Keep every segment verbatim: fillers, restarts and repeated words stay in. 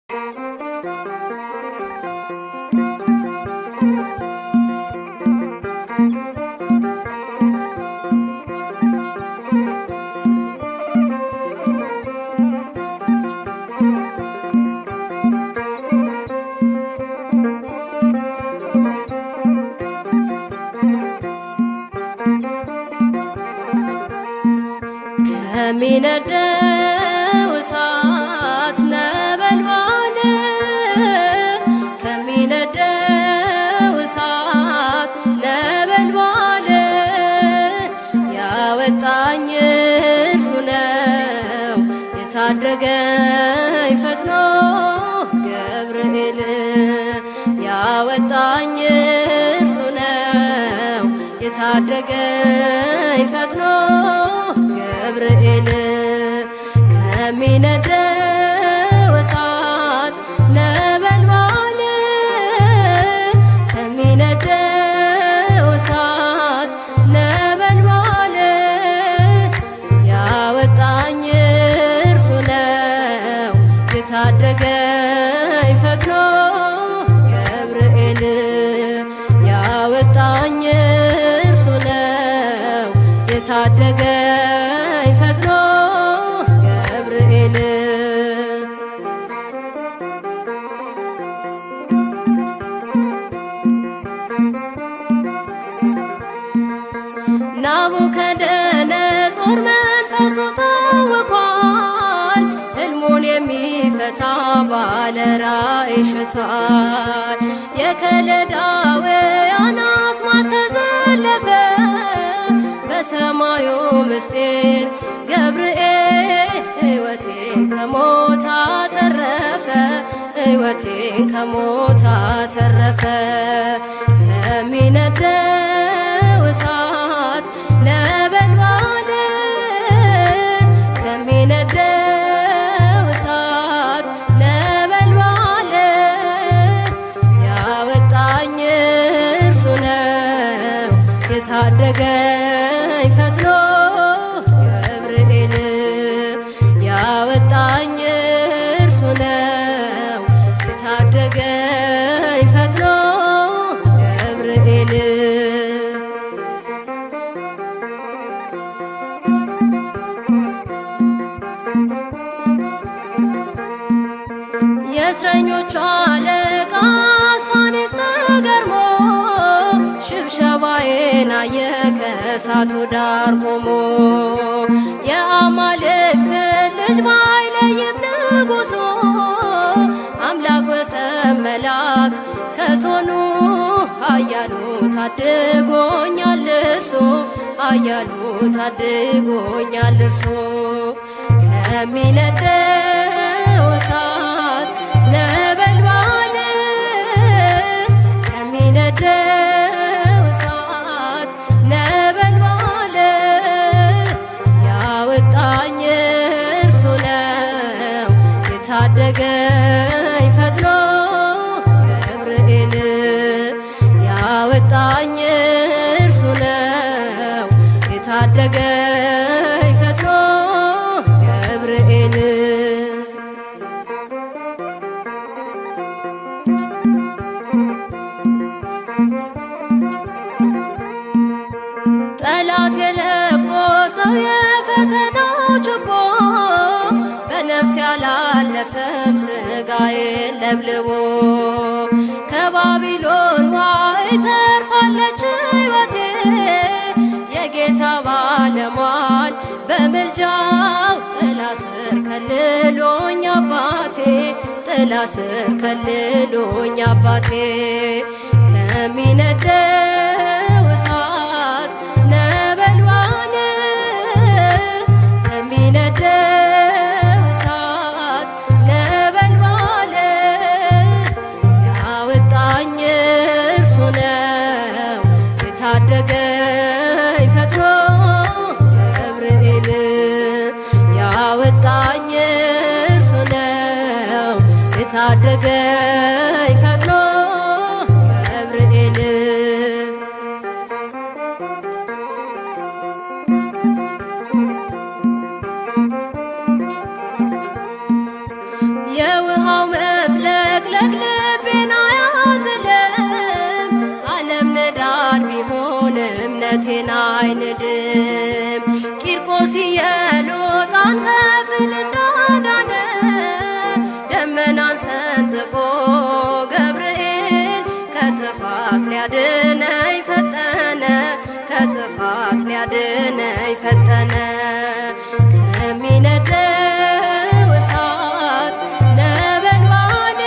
ከሚነደው እሳት ነበልባል ከሚነደው እሳት ነበልባል ያወጣኝ እርሱ ነው የታደገኝ ፈጥኖ ገብርኤል ያወጣኝ እርሱ ነው የታደገኝ ፈጥኖ ገብርኤል ከሚነደው እሳት ነበልባል ከሚነደው እሳት ነበልባል ያወጣኝ እርሱ ነው የታደገኝ ፈጥኖ ገብርኤል ያወጣኝ እርሱ ነው የታደገኝ ፈጥኖ ገብርኤል ናቡከደነጾር መንፈሱ ታውኳል ሕልሙን የሚፈታ ባለ ራእይ ሽቷል የከለዳውያን አስማት ተዘለፈ በሰማዩ ምስጢር ገብርኤል ሕይወቴን ከሞት አተረፈ ሕይወቴን ከሞት አተረፈ ከሚነደው እሳት ነበልባል ከሚነደው እሳት ነበልባል ያወጣኝ እርሱ ነው የታደገኝ ፈጥኖ ገብርኤል ያወጣኝ እርሱ ነው የታደገኝ ፈጥኖ ገብርኤል የእስረኞቹ አለቃ አስፋኔስ ተገርሞ ሽብሸባዬን አየ ከእሳቱ ዳር ቆሞ የአማልክት ልጅ ባይለይም ንጉሡ አምላክ ወሰብ መላክ ከቶኑ ኃያሉ ታድጎኛል እርሱ ኃያሉ ታድጎኛል እርሱ ከሚነደው እሳት ነበልባል ከሚነደው እሳት ነበልባል ያወጣኝ እርሱ ነው የታደገኝ ፈጥኖ ገብርኤል ያወጣኝ እርሱ ነው የታደገኝ ፈጥኖ ገብርኤል ጠላት የለኮሰው የፈተናው ችቦ በነፍስ ያላለፈም ስጋዬን ለብልቦ ከባቢሎን ዋይ ተርፋለች ሕይወቴ የጌታ ባለሟል በምልጃው ጥላ ስር ከልሎኝ አባቴ ጥላ ስር ከልሎኝ አባቴ ከሚነደው እሳት ነበልባል ከሚነደው እሳት ነበልባል ያወጣኝ እርሱ ነው የታደገኝ ፈጥኖ ገብርኤል ያወጣኝ እርሱ ነው የታደገኝ ፈጥኖ ገብርኤል የውሃው እምነቴን አይንድም ቂርቆስ የሎጣን ከፍል እንዳዳነ ደመናን ሰንጥቆ ገብርኤል ከጥፋት ሊያድነኝ ፈጠነ ከጥፋት ሊያድነኝ ፈጠነ ከሚነደው እሳት ነበልባል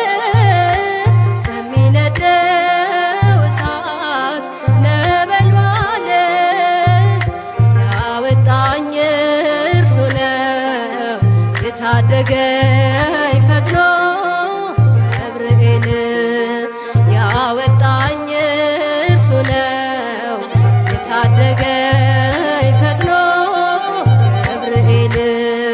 ከሚነደው እሳት ነበልባል ያወጣኝ እርሱ ነው የታደገኝ ፈጥኖ ገብርኤል ያወጣኝ እርሱ ነው የታደገኝ ፈጥኖ ገብርኤል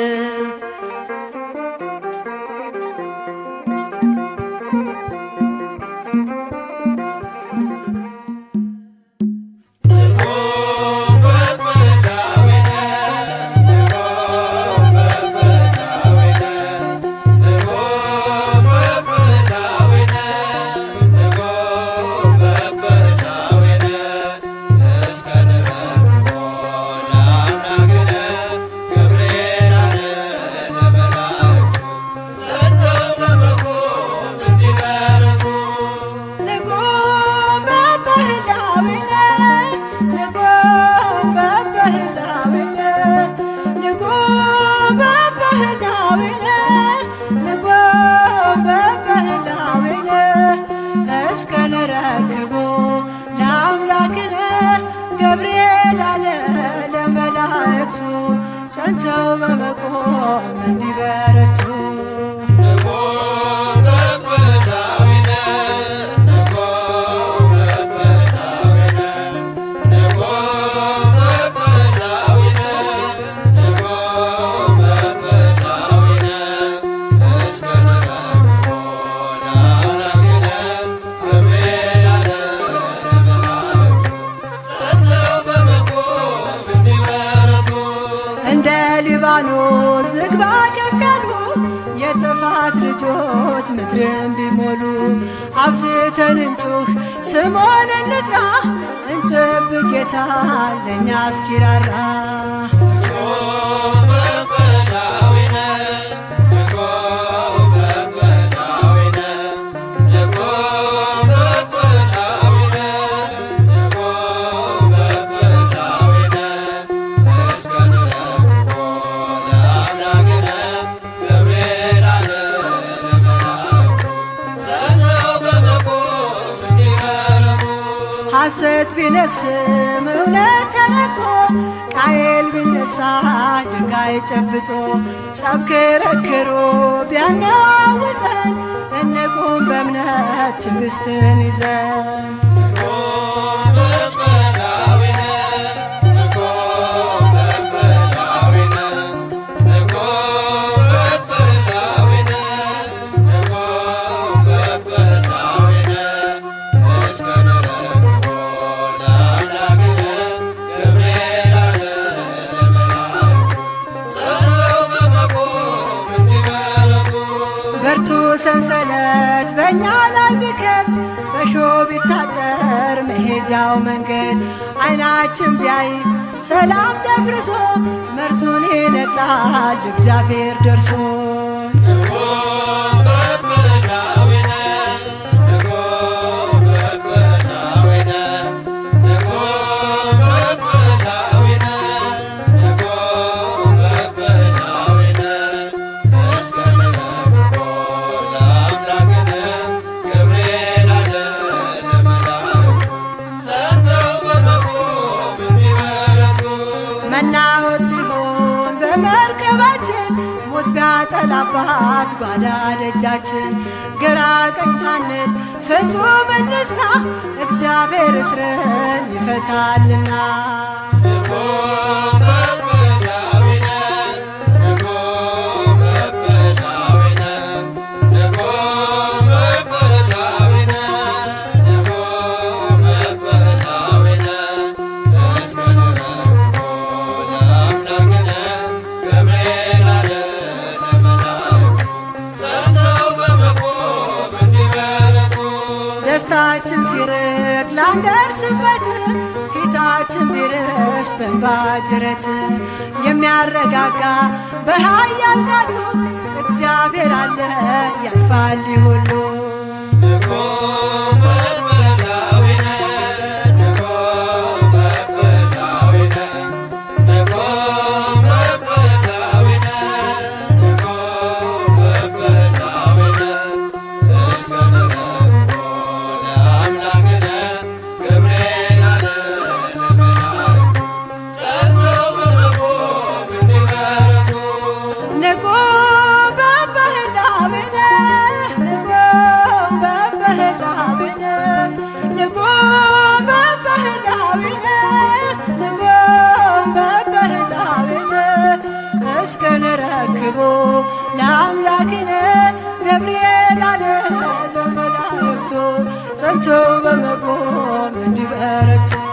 እስከነረክቦ ለአምላክነ ገብርኤል አለ ለመላእክቱ ጸንተው በመቆም እንዲበረቱ ሊባኖስ ዝግባ ከፍ ያሉ የጥፋት ልጆች ምድርን ቢሞሉ አብዝተን እንጩህ ስሙን እንጥራ እንጠብቅ ጌታ ለእኛ እስኪራራ ሐሰት ቢነግስም እውነት ተረቆ ቃየል ቢነሳ ድንጋይ ጨብጦ ጸብ ክርክሩ ቢያነዋውጠን እንቁም በእምነት ትዕግስትን ይዘን ሰንሰለት በእኛ ላይ ቢከብ በሾህ ቢታጠር መሄጃው መንገድ አይናችን ቢያይ ሰላም ደፍርሶ መርዙን ይነቅላል እግዚአብሔር ደርሶ መናወጥ ቢሆን በመርከባችን ሞት ቢያጠላባት ጓዳ ደጃችን ግራ ቀኝ ሳንል ፍጹም እንጽና እግዚአብሔር እስርን ይፈታልና ደስታችን ሲርቅ ላንደርስበት ፊታችን ቢርስ በእንባ ጅረት የሚያረጋጋ በኃያል ቃሉ እግዚአብሔር አለ ያልፋል ሁሉ። እስከንረክቦ ለአምላክነ ገብርኤል አለ ለመላእክቱ ጸንተው በመቆም እንዲበረቱ